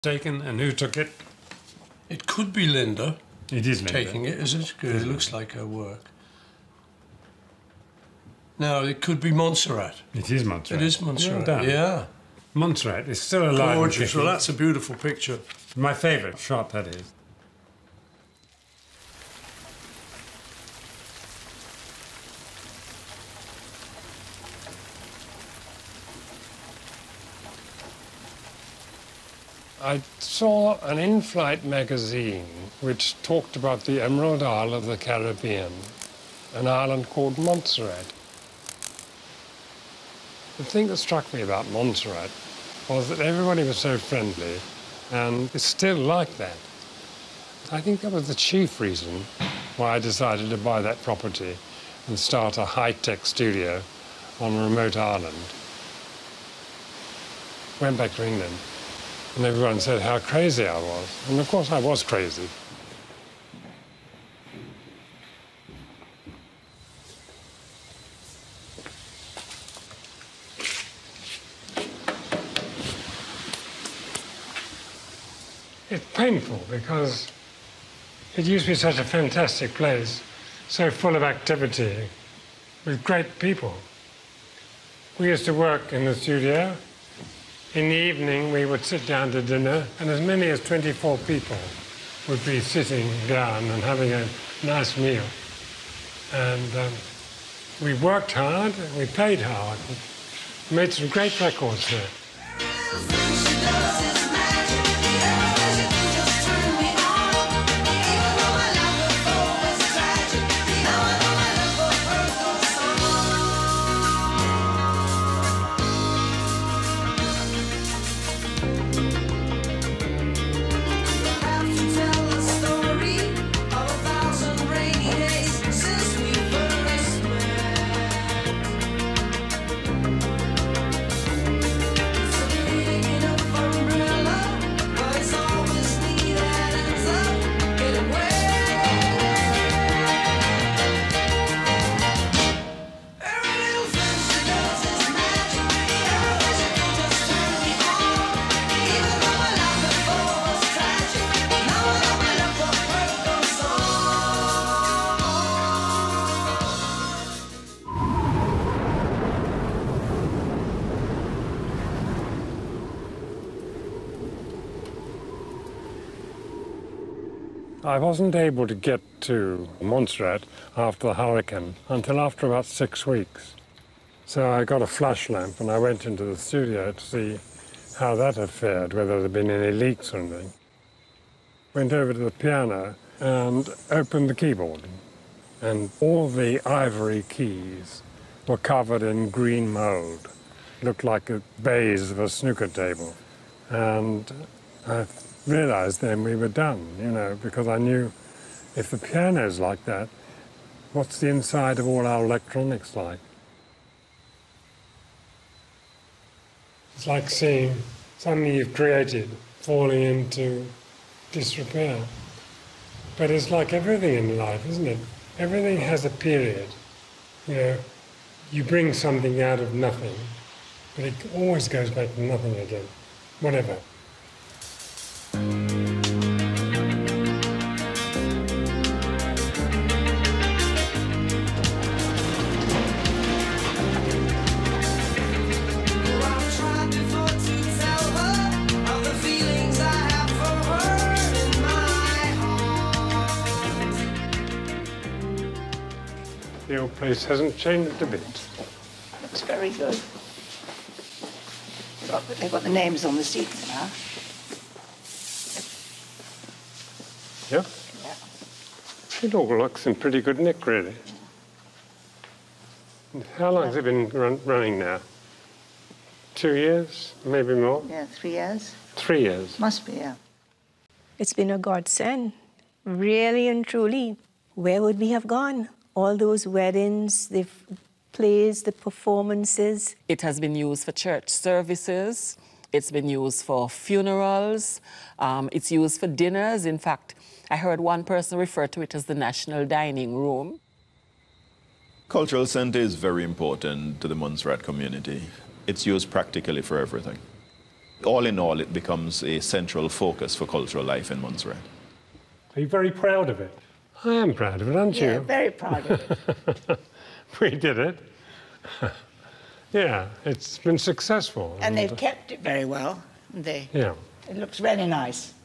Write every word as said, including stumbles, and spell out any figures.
taken and who took it? It could be Linda. It is Linda. Taking it, is it? Because it looks like her work. Now, it could be Montserrat. It is Montserrat. It is Montserrat, Well done. yeah. Montserrat is still alive. Gorgeous. Well, that's a beautiful picture. My favourite shot, that is. I saw an in-flight magazine which talked about the Emerald Isle of the Caribbean, an island called Montserrat. The thing that struck me about Montserrat was that everybody was so friendly, and it's still like that. I think that was the chief reason why I decided to buy that property and start a high-tech studio on a remote island. Went back to England, and everyone said how crazy I was. And of course I was crazy. It's painful because it used to be such a fantastic place, so full of activity, with great people. We used to work in the studio. In the evening, we would sit down to dinner, and as many as twenty-four people would be sitting down and having a nice meal. And um, we worked hard, we played hard, made some great records there. I wasn't able to get to Montserrat after the hurricane until after about six weeks. So I got a flash lamp and I went into the studio to see how that had fared, whether there had been any leaks or anything. Went over to the piano and opened the keyboard. And all the ivory keys were covered in green mold. Looked like a baize of a snooker table. And I realised then we were done, you know, because I knew if the piano's like that, what's the inside of all our electronics like? It's like seeing something you've created falling into disrepair. But it's like everything in life, isn't it? Everything has a period. You know, you bring something out of nothing, but it always goes back to nothing again, whatever. The old place hasn't changed a bit. Looks very good. They've got the names on the seats now. Yeah? Yeah. It all looks in pretty good nick, really. How long has it been run running now? Two years, maybe more? Yeah, three years. Three years. Must be, yeah. It's been a godsend, really and truly. Where would we have gone? All those weddings, the plays, the performances. It has been used for church services. It's been used for funerals. Um, it's used for dinners. In fact, I heard one person refer to it as the national dining room. Cultural centre is very important to the Montserrat community. It's used practically for everything. all in all, it becomes a central focus for cultural life in Montserrat. Are you very proud of it? I am proud of it, aren't Yeah, you? very proud of it. We did it. Yeah, it's been successful. And they've kept it very well. They, Yeah. it looks really nice.